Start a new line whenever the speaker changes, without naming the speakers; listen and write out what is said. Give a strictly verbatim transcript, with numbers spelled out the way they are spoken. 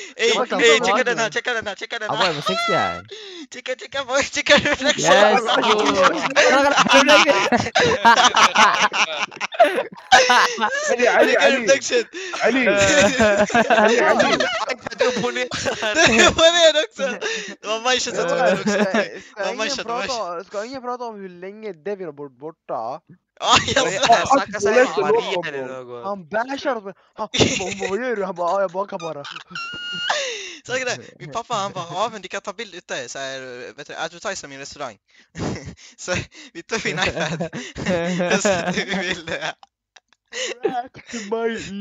Ey,
What the
ey,
fuck,
checka den här,
man?
checka den här, checka den
Abo
här.
emang seksi ya.
Checka, checka, boy, checka refleksen.
Yes.
علي علي
Checka
علي
refleksen.
علي علي علي
Hade opponerar.
Det var det också. Det var Majsha som tog den också.
Ska,
Det
ska,
var
ingen
Majsha, det var Majsha.
prata, ska ingen prata om hur länge Devin har varit borta?
Ja, jag
Jag
svär.
snackar såhär
läste
Maria
något
eller
om
något.
Han bashar oss. Han hon bara, vad gör du? Han bara, ja jag bakar bara.
Så det, min pappa han bara, ja men du kan ta bild ute så här, vet du, advertisa min restaurang. Så vi tog min iPad. Så vi ville.
Back to my